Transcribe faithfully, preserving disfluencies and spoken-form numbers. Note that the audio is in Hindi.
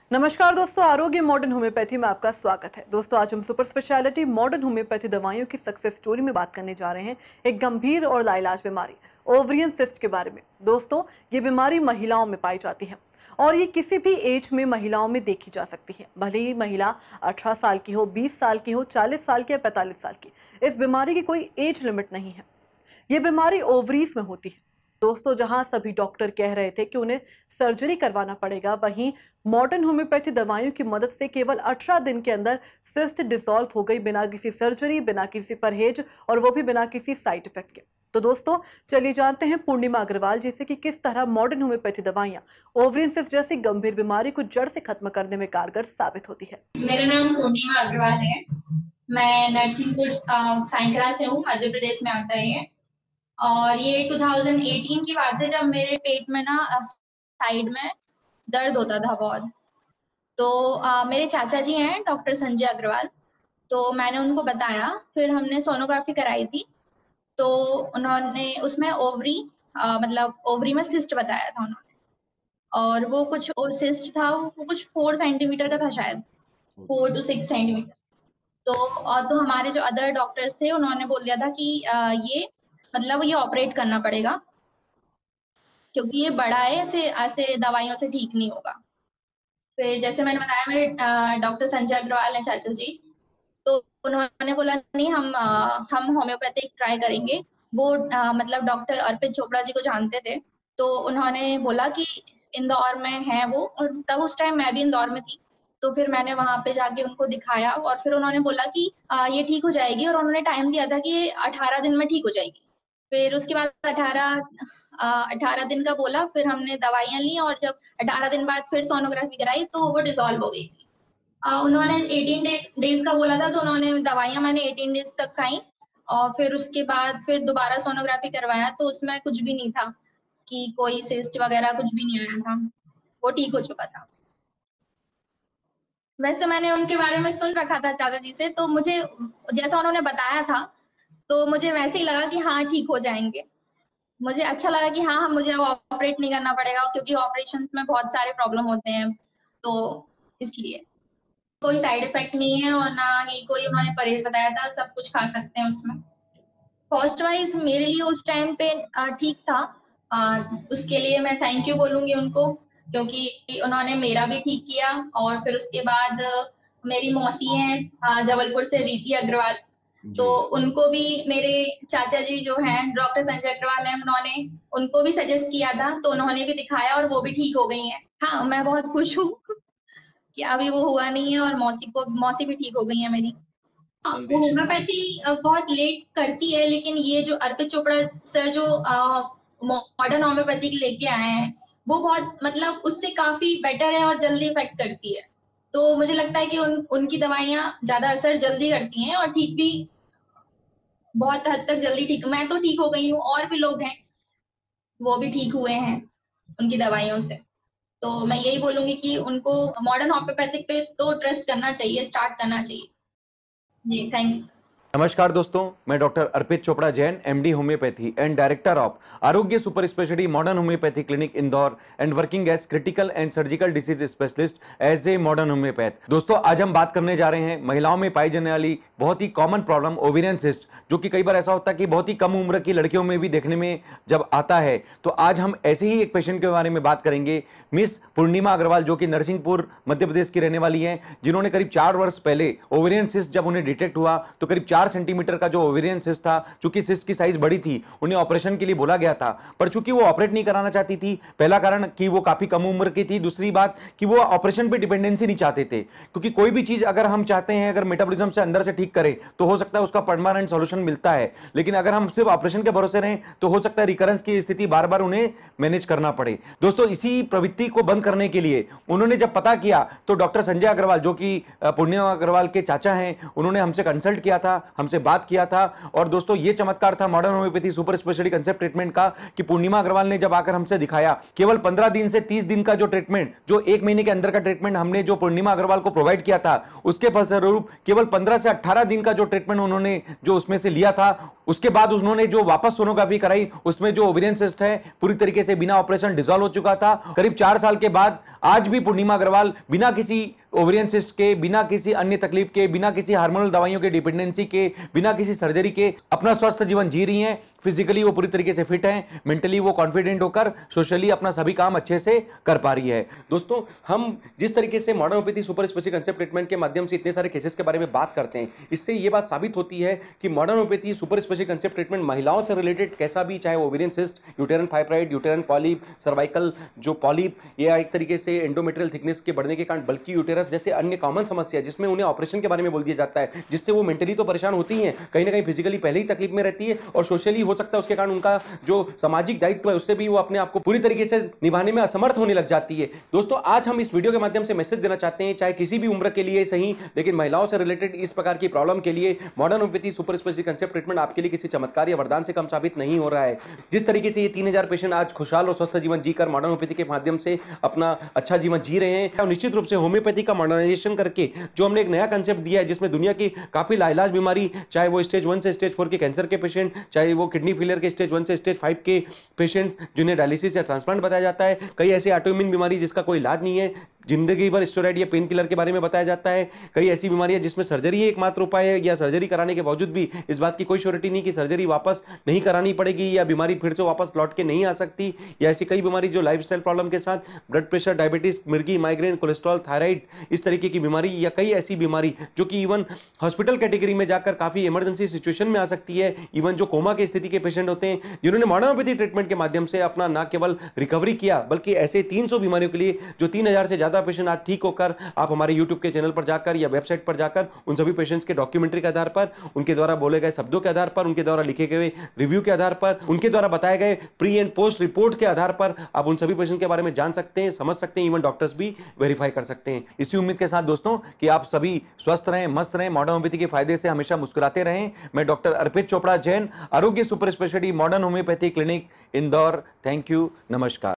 नमस्कार दोस्तों, आरोग्य मॉडर्न होम्योपैथी में आपका स्वागत है। दोस्तों, आज हम सुपर स्पेशलिटी मॉडर्न होम्योपैथी दवाइयों की सक्सेस स्टोरी में बात करने जा रहे हैं एक गंभीर और लाइलाज बीमारी ओवरियन सिस्ट के बारे में। दोस्तों, ये बीमारी महिलाओं में पाई जाती है और ये किसी भी एज में महिलाओं में देखी जा सकती है, भले ही महिला अठारह साल की हो, बीस साल की हो, चालीस साल की या पैंतालीस साल की। इस बीमारी की कोई एज लिमिट नहीं है। ये बीमारी ओवरीज में होती है। दोस्तों, जहां सभी डॉक्टर कह रहे थे कि उन्हें सर्जरी करवाना पड़ेगा, वहीं मॉडर्न होम्योपैथी दवाइयों की मदद से केवल अठारह दिन के अंदर सिस्ट डिसॉल्व हो गई, बिना किसी सर्जरी, बिना किसी परहेज और वो भी बिना किसी साइड इफेक्ट के। तो दोस्तों, चलिए जानते हैं पूर्णिमा अग्रवाल जी से कि किस तरह मॉडर्न होम्योपैथी दवाइयां ओवरियन सिस्ट जैसी गंभीर बीमारी को जड़ से खत्म करने में कारगर साबित होती है। मेरा नाम पूर्णिमा अग्रवाल है। मैं नरसिंहपुर सांकरा से हूँ, मध्य प्रदेश में आता है। और ये दो हज़ार अठारह की बात है, जब मेरे पेट में ना साइड में दर्द होता था बहुत। तो आ, मेरे चाचा जी हैं डॉक्टर संजय अग्रवाल, तो मैंने उनको बताया। फिर हमने सोनोग्राफी कराई थी, तो उन्होंने उसमें ओवरी आ, मतलब ओवरी में सिस्ट बताया था उन्होंने। और वो कुछ और सिस्ट था, वो कुछ फोर सेंटीमीटर का था शायद, फोर टू सिक्स सेंटीमीटर। तो और तो हमारे जो अदर डॉक्टर्स थे, उन्होंने बोल दिया था कि आ, ये मतलब ये ऑपरेट करना पड़ेगा, क्योंकि ये बड़ा है, ऐसे ऐसे दवाइयों से ठीक नहीं होगा। फिर जैसे मैंने बताया, मेरे डॉक्टर संजय अग्रवाल हैं चाचा जी, तो उन्होंने बोला नहीं, हम आ, हम होम्योपैथिक ट्राई करेंगे। वो आ, मतलब डॉक्टर अर्पित चोपड़ा जी को जानते थे, तो उन्होंने बोला कि इंदौर में है वो, और तब उस टाइम मैं भी इंदौर में थी। तो फिर मैंने वहां पे जाके उनको दिखाया, और फिर उन्होंने बोला कि आ, ये ठीक हो जाएगी, और उन्होंने टाइम दिया था कि ये अठारह दिन में ठीक हो जाएगी। फिर उसके बाद अठारह अठारह दिन का बोला, फिर हमने दवाइयां ली, और जब अठारह दिन बाद फिर सोनोग्राफी कराई तो वो डिसॉल्व हो गई थी। uh, उन्होंने अठारह डे, डेज का बोला था, तो उन्होंने दवाइयां मैंने अठारह डेज तक खाई। और फिर उसके बाद फिर दोबारा सोनोग्राफी करवाया, तो उसमें कुछ भी नहीं था, कि कोई सिस्ट वगैरह कुछ भी नहीं आया था, वो ठीक हो चुका था। वैसे मैंने उनके बारे में सुन रखा था चाचा जी से, तो मुझे जैसा उन्होंने बताया था, तो मुझे वैसे ही लगा कि हाँ ठीक हो जाएंगे। मुझे अच्छा लगा कि हाँ, मुझे ऑपरेट नहीं करना पड़ेगा, क्योंकि ऑपरेशंस में बहुत सारे प्रॉब्लम होते हैं, तो इसलिए कोई साइड इफेक्ट नहीं है, और ना ही कोई उन्होंने परहेज बताया था, सब कुछ खा सकते हैं उसमें। कॉस्ट वाइज मेरे लिए उस टाइम पे ठीक था। आ, उसके लिए मैं थैंक यू बोलूंगी उनको, क्योंकि उन्होंने मेरा भी ठीक किया। और फिर उसके बाद मेरी मौसी हैं जबलपुर से, रीति अग्रवाल, तो उनको भी मेरे चाचा जी जो हैं डॉक्टर संजय अग्रवाल हैं, उन्होंने उनको भी सजेस्ट किया था, तो उन्होंने भी दिखाया और वो भी ठीक हो गई हैं। हाँ, मैं बहुत खुश हूँ कि अभी वो हुआ नहीं है, और मौसी को मौसी भी ठीक हो गई है मेरी। वो होम्योपैथी बहुत लेट करती है, लेकिन ये जो अर्पित चोपड़ा सर जो मॉडर्न होम्योपैथी लेके आए हैं, वो बहुत मतलब उससे काफी बेटर है और जल्दी इफेक्ट करती है। तो मुझे लगता है कि उन उनकी दवाइयां ज्यादा असर जल्दी करती हैं, और ठीक भी बहुत हद तक जल्दी ठीक। मैं तो ठीक हो गई हूँ, और भी लोग हैं वो भी ठीक हुए हैं उनकी दवाइयों से। तो मैं यही बोलूंगी कि उनको मॉडर्न होम्योपैथिक पे तो ट्रस्ट करना चाहिए, स्टार्ट करना चाहिए। जी, थैंक यू। नमस्कार दोस्तों, मैं doctor Arpit Chopra Jain, MD homeopathy and director of Arogya super speciality modern homeopathy clinic Indore and working as critical and surgical disease specialist as a modern homeopath. दोस्तों, आज हम बात करने जा रहे हैं महिलाओं में पाई जाने वाली बहुत ही कॉमन प्रॉब्लम ओवेरियन सिस्ट, जो कि कई बार ऐसा होता है कि बहुत ही कम उम्र की लड़कियों में भी देखने में जब आता है। तो आज हम ऐसे ही एक पेशेंट के बारे में बात करेंगे, मिस पूर्णिमा अग्रवाल, जो कि नरसिंहपुर मध्य प्रदेश की रहने वाली हैं, जिन्होंने करीब चार वर्ष पहले ओवेरियन सिस्ट जब उन्हें डिटेक्ट हुआ, तो करीब चार सेंटीमीटर का जो ओवेरियन सिस्ट था, चूंकि सिस्ट की साइज बड़ी थी, उन्हें ऑपरेशन के लिए बोला गया था, पर चूंकि वो ऑपरेट नहीं कराना चाहती थी। पहला कारण कि वो काफी कम उम्र की थी, दूसरी बात कि वो ऑपरेशन पे डिपेंडेंसी नहीं चाहते थे, क्योंकि कोई भी चीज अगर हम चाहते हैं, अगर मेटाबॉलिज्म से अंदर से ठीक करें, तो हो सकता है उसका परमानेंट सॉल्यूशन मिलता है, लेकिन अगर हम सिर्फ ऑपरेशन के भरोसे रहें, तो हो सकता है रिकरेंस की स्थिति बार बार उन्हें मैनेज करना पड़े। दोस्तों, इसी प्रवृत्ति को बंद करने के लिए उन्होंने जब पता किया, तो डॉक्टर संजय अग्रवाल, जो कि पूर्णिमा अग्रवाल के चाचा हैं, उन्होंने हमसे कंसल्ट किया था हमसे बात किया था। और दोस्तों ये चमत्कार था modern homeopathy super speciality concept treatment का कि पूर्णिमा अग्रवाल ने जब आकर हमसे दिखाया, केवल पंद्रह दिन से तीस दिन का जो ट्रीटमेंट, जो एक महीने के अंदर का ट्रीटमेंट हमने जो पूर्णिमा अग्रवाल को प्रोवाइड किया था, उसके फलस्वरूप केवल पंद्रह से अठारह दिन का जो ट्रीटमेंट उन्होंने जो उसमें से लिया था, उसके बाद उन्होंने जो वापस सोनोग्राफी कराई उसमें जो ओवेरियन सिस्ट है पूरी तरीके से बिना ऑपरेशन डिसॉल्व हो चुका था। करीब चार साल के बाद आज भी पूर्णिमा अग्रवाल बिना किसी ओवेरियन सिस्ट के, बिना किसी अन्य तकलीफ के, बिना किसी हार्मोनल दवाइयों के डिपेंडेंसी के, बिना किसी सर्जरी के अपना स्वस्थ जीवन जी रही हैं। फिजिकली वो पूरी तरीके से फिट हैं, मेंटली वो कॉन्फिडेंट होकर सोशली अपना सभी काम अच्छे से कर पा रही है। दोस्तों हम जिस तरीके से modern homeopathy super speciality concept treatment के माध्यम से इतने सारे केसेस के बारे में बात करते हैं, इससे ये बात साबित होती है कि modern homeopathy super speciality concept treatment महिलाओं से रिलेटेड कैसा भी, चाहे ovarian cyst, uterine fibroid, uterine polyp, cervical जो पॉलिप, या एक तरीके से एंडोमेट्रियल थिकनेस के बढ़ने के कारण बल्कि यूटेरस जैसे अन्य कॉमन समस्या जिसमें उन्हें ऑपरेशन के बारे में बोल दिया जाता है, जिससे वो मेंटली तो परेशान होती हैं, कहीं ना कहीं फिजिकली पहले ही तकलीफ में रहती है और सोशली हो सकता है उसके कारण उनका जो सामाजिक दायित्व है उससे भी वो अपने आप को पूरी तरीके से निभाने में असमर्थ होने लग जाती है। दोस्तों आज हम इस वीडियो के माध्यम से मैसेज देना चाहते हैं, चाहे किसी भी उम्र के लिए सही, लेकिन महिलाओं से रिलेटेड इस प्रकार की प्रॉब्लम के लिए modern homeopathy super speciality concept treatment आपके लिए किसी चमत्कार या वरदान से कम साबित नहीं हो रहा है। जिस तरीके से ये तीन हजार पेशेंट आज खुशहाल और स्वस्थ जीवन जीकर मॉडर्न होम्योपैथी के माध्यम से अपना अच्छा जीवन जी रहे हैं, और निश्चित रूप से होम्योपैथी का मॉडर्नाइजेशन करके जो हमने एक नया कंसेप्ट दिया है जिसमें दुनिया की काफी लाइलाज बीमारी, चाहे वो स्टेज वन से स्टेज फोर के कैंसर के पेशेंट, चाहे वो किडनी फेलियर के स्टेज वन से स्टेज फाइव के पेशेंट्स जिन्हें डायलिसिस या ट्रांसप्लांट बताया जाता है, कई ऐसे ऑटोइम्यून बीमारी जिसका कोई इलाज नहीं है, जिंदगी भर स्टेरॉइड या पेन किलर के बारे में बताया जाता है, कई ऐसी बीमारियां जिसमें सर्जरी एकमात्र उपाय है, या सर्जरी कराने के बावजूद भी इस बात की कोई श्योरिटी नहीं कि सर्जरी वापस नहीं करानी पड़ेगी या बीमारी फिर से वापस लौट के नहीं आ सकती, या ऐसी कई बीमारी जो लाइफस्टाइल प्रॉब्लम के साथ ब्लड प्रेशर, डायबिटीज, मिर्गी, माइग्रेन, कोलेस्ट्रॉल, थायराइड, इस तरीके की बीमारी, या कई ऐसी बीमारी जो कि इवन हॉस्पिटल कैटेगरी में जाकर काफी इमरजेंसी सिचुएशन में आ सकती है, इवन जो कोमा की स्थिति के पेशेंट होते हैं, जिन्होंने मॉडर्न होम्योपैथी ट्रीटमेंट के माध्यम से अपना न केवल रिकवरी किया बल्कि ऐसे तीन सौ बीमारियों के लिए जो तीन हजार से ज्यादा पेशेंट आज ठीक कर आप हमारे YouTube के चैनल पर जाकर या वेबसाइट पर जाकर उन सभी पेशेंट्स के डॉक्यूमेंट्री के आधार पर, उनके द्वारा बोले गए शब्दों के आधार पर, उनके द्वारा लिखे गए रिव्यू के आधार पर, उनके द्वारा बताए गए प्री एंड पोस्ट रिपोर्ट के आधार पर आप उन सभी पेशेंट के बारे में जान सकते हैं, समझ सकते हैं, इवन डॉक्टर्स भी वेरीफाई कर सकते हैं। इसी उम्मीद के साथ दोस्तों कि आप सभी स्वस्थ रहें, मस्त रहें, मॉडर्न होम्योपैथी के फायदे से हमेशा मुस्कुराते रहें। मैं doctor Arpit Chopra Jain, Arogya super speciality modern homeopathy clinic Indore. Thank you, नमस्कार।